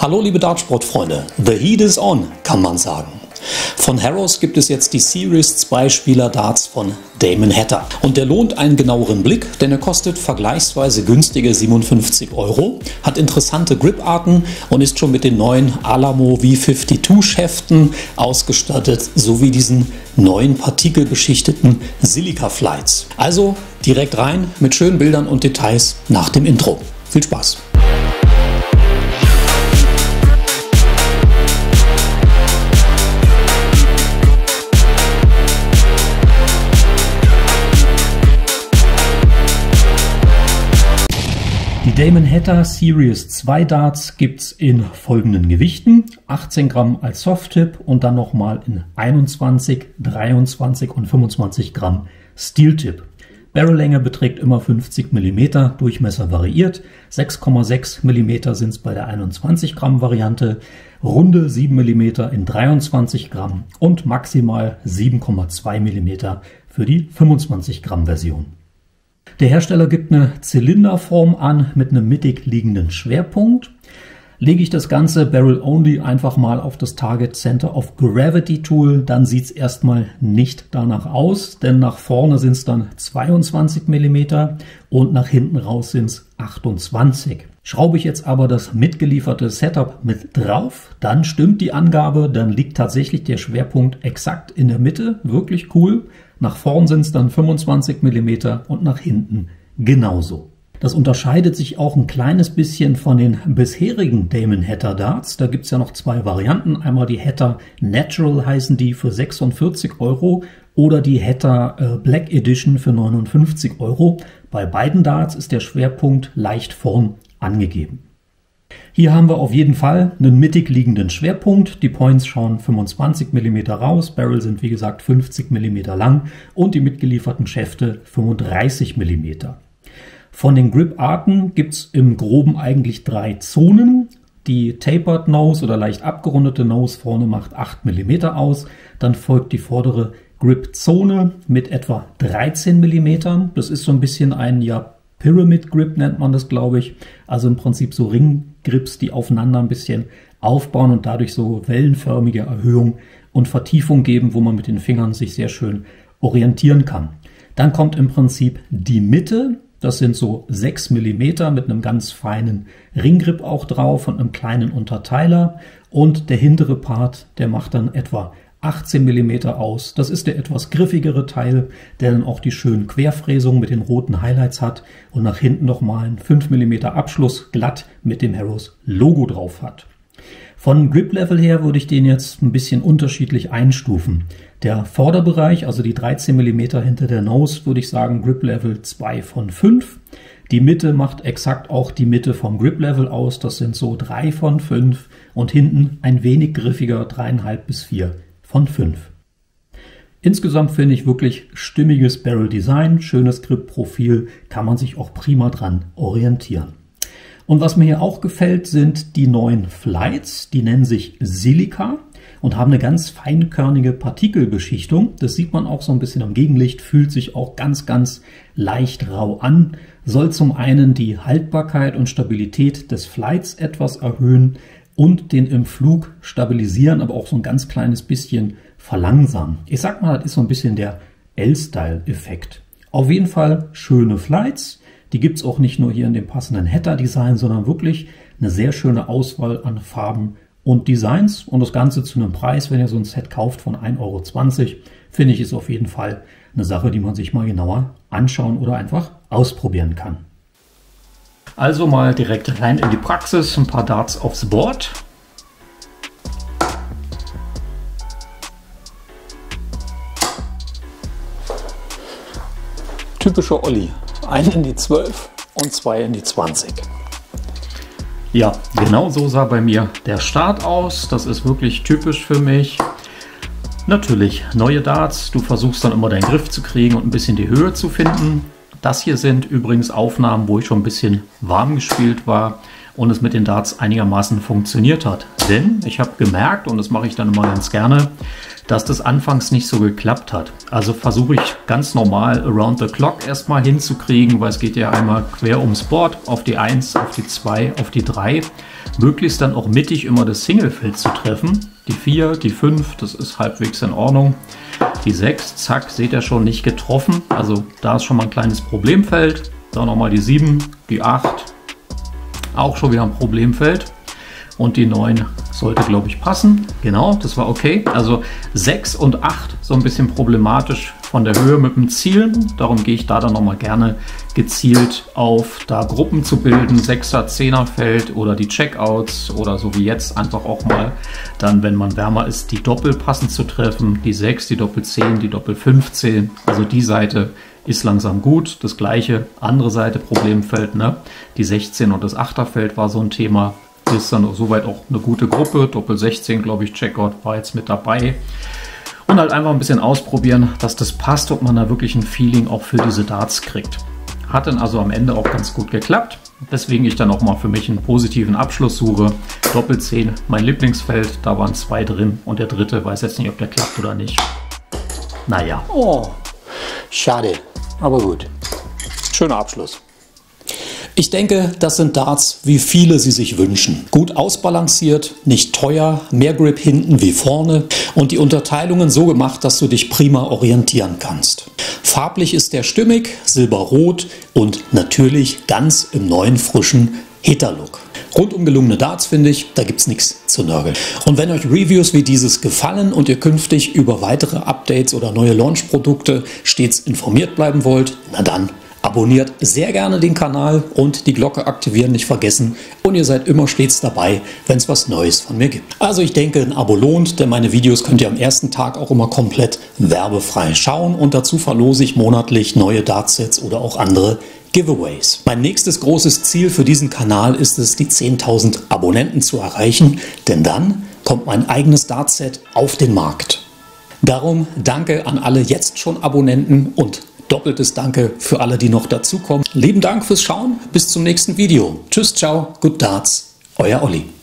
Hallo liebe Dartsportfreunde, the heat is on, kann man sagen. Von Harrows gibt es jetzt die Series 2 Spieler Darts von Damon Hatter. Und der lohnt einen genaueren Blick, denn er kostet vergleichsweise günstige 57 €, hat interessante Griparten und ist schon mit den neuen Alamo V52 Schäften ausgestattet, sowie diesen neuen partikelbeschichteten Silica Flights. Also direkt rein mit schönen Bildern und Details nach dem Intro. Viel Spaß! Die Damon Hatter Series 2 Darts gibt es in folgenden Gewichten: 18 Gramm als Softtip und dann nochmal in 21, 23 und 25 Gramm Steeltip. Barrellänge beträgt immer 50 mm, Durchmesser variiert. 6,6 mm sind es bei der 21 Gramm Variante, runde 7 mm in 23 Gramm und maximal 7,2 mm für die 25 Gramm Version. Der Hersteller gibt eine Zylinderform an mit einem mittig liegenden Schwerpunkt. Lege ich das Ganze Barrel Only einfach mal auf das Target Center of Gravity Tool, dann sieht es erstmal nicht danach aus, denn nach vorne sind es dann 22 mm und nach hinten raus sind es 28. Schraube ich jetzt aber das mitgelieferte Setup mit drauf, dann stimmt die Angabe, dann liegt tatsächlich der Schwerpunkt exakt in der Mitte, wirklich cool. Nach vorn sind es dann 25 mm und nach hinten genauso. Das unterscheidet sich auch ein kleines bisschen von den bisherigen Damon Hatter Darts. Da gibt es ja noch zwei Varianten. Einmal die Hatter Natural heißen die für 46 € oder die Hatter Black Edition für 59 €. Bei beiden Darts ist der Schwerpunkt leicht vorn angegeben. Hier haben wir auf jeden Fall einen mittig liegenden Schwerpunkt. Die Points schauen 25 mm raus, Barrel sind wie gesagt 50 mm lang und die mitgelieferten Schäfte 35 mm. Von den Griparten gibt es im Groben eigentlich 3 Zonen. Die Tapered Nose oder leicht abgerundete Nose vorne macht 8 mm aus. Dann folgt die vordere Grip-Zone mit etwa 13 mm. Das ist so ein bisschen ein Pyramid Grip nennt man das, glaube ich. Also im Prinzip so Ringgrips, die aufeinander ein bisschen aufbauen und dadurch so wellenförmige Erhöhung und Vertiefung geben, wo man mit den Fingern sich sehr schön orientieren kann. Dann kommt im Prinzip die Mitte. Das sind so 6 mm mit einem ganz feinen Ringgrip auch drauf und einem kleinen Unterteiler. Und der hintere Part, der macht dann etwa 18 mm aus. Das ist der etwas griffigere Teil, der dann auch die schönen Querfräsungen mit den roten Highlights hat und nach hinten nochmal einen 5 mm Abschluss glatt mit dem Harrows Logo drauf hat. Von Grip-Level her würde ich den jetzt ein bisschen unterschiedlich einstufen. Der Vorderbereich, also die 13 mm hinter der Nose, würde ich sagen Grip-Level 2 von 5. Die Mitte macht exakt auch die Mitte vom Grip-Level aus, das sind so 3 von 5 und hinten ein wenig griffiger 3,5 bis 4 von 5. Insgesamt finde ich wirklich stimmiges Barrel-Design, schönes Grip-Profil, kann man sich auch prima dran orientieren. Und was mir hier auch gefällt, sind die neuen Flights. Die nennen sich Silica und haben eine ganz feinkörnige Partikelbeschichtung. Das sieht man auch so ein bisschen am Gegenlicht, fühlt sich auch ganz, ganz leicht rau an. Soll zum einen die Haltbarkeit und Stabilität des Flights etwas erhöhen und den im Flug stabilisieren, aber auch so ein ganz kleines bisschen verlangsamen. Ich sag mal, das ist so ein bisschen der L-Style-Effekt. Auf jeden Fall schöne Flights. Die gibt es auch nicht nur hier in dem passenden Hatter-Design, sondern wirklich eine sehr schöne Auswahl an Farben und Designs. Und das Ganze zu einem Preis, wenn ihr so ein Set kauft von 1,20 €, finde ich, ist auf jeden Fall eine Sache, die man sich mal genauer anschauen oder einfach ausprobieren kann. Also mal direkt rein in die Praxis, ein paar Darts aufs Board. Typischer Olli. Einen in die 12 und 2 in die 20. Ja, genau so sah bei mir der Start aus. Das ist wirklich typisch für mich. Natürlich neue Darts. Du versuchst dann immer deinen Griff zu kriegen und ein bisschen die Höhe zu finden. Das hier sind übrigens Aufnahmen, wo ich schon ein bisschen warm gespielt war und es mit den Darts einigermaßen funktioniert hat. Denn ich habe gemerkt, und das mache ich dann immer ganz gerne, dass das anfangs nicht so geklappt hat. Also versuche ich ganz normal around the clock erstmal hinzukriegen, weil es geht ja einmal quer ums Board auf die 1, auf die 2, auf die 3. Möglichst dann auch mittig immer das Singlefeld zu treffen. Die 4, die 5, das ist halbwegs in Ordnung. Die 6, zack, seht ihr schon, nicht getroffen. Also da ist schon mal ein kleines Problemfeld. Dann nochmal die 7, die 8, auch schon wieder ein Problemfeld. Und die 9 sollte, glaube ich, passen. Genau, das war okay. Also 6 und 8 so ein bisschen problematisch von der Höhe mit dem Zielen. Darum gehe ich da dann nochmal gerne gezielt auf, da Gruppen zu bilden. 6er, 10er Feld oder die Checkouts oder so wie jetzt einfach auch mal dann, wenn man wärmer ist, die Doppel passend zu treffen. Die 6, die Doppel 10, die Doppel 15. Also die Seite ist langsam gut. Das gleiche, andere Seite Problemfeld, ne? Die 16 und das 8er Feld war so ein Thema. Ist dann soweit auch eine gute Gruppe. Doppel 16, glaube ich, Checkout war jetzt mit dabei. Und halt einfach ein bisschen ausprobieren, dass das passt und man da wirklich ein Feeling auch für diese Darts kriegt. Hat dann also am Ende auch ganz gut geklappt. Deswegen ich dann auch mal für mich einen positiven Abschluss suche. Doppel 10, mein Lieblingsfeld. Da waren 2 drin und der dritte weiß jetzt nicht, ob der klappt oder nicht. Naja. Oh, schade, aber gut. Schöner Abschluss. Ich denke, das sind Darts, wie viele sie sich wünschen. Gut ausbalanciert, nicht teuer, mehr Grip hinten wie vorne und die Unterteilungen so gemacht, dass du dich prima orientieren kannst. Farblich ist der stimmig, silberrot und natürlich ganz im neuen frischen Heter-Look. Rundum gelungene Darts, finde ich, da gibt es nichts zu nörgeln. Und wenn euch Reviews wie dieses gefallen und ihr künftig über weitere Updates oder neue Launch-Produkte stets informiert bleiben wollt, na dann abonniert sehr gerne den Kanal und die Glocke aktivieren nicht vergessen und ihr seid immer stets dabei, wenn es was Neues von mir gibt. Also ich denke, ein Abo lohnt, denn meine Videos könnt ihr am ersten Tag auch immer komplett werbefrei schauen und dazu verlose ich monatlich neue Dartsets oder auch andere Giveaways. Mein nächstes großes Ziel für diesen Kanal ist es, die 10.000 Abonnenten zu erreichen, denn dann kommt mein eigenes Dartset auf den Markt. Darum danke an alle jetzt schon Abonnenten und doppeltes Danke für alle, die noch dazukommen. Lieben Dank fürs Schauen, bis zum nächsten Video. Tschüss, ciao, good Darts, euer Olli.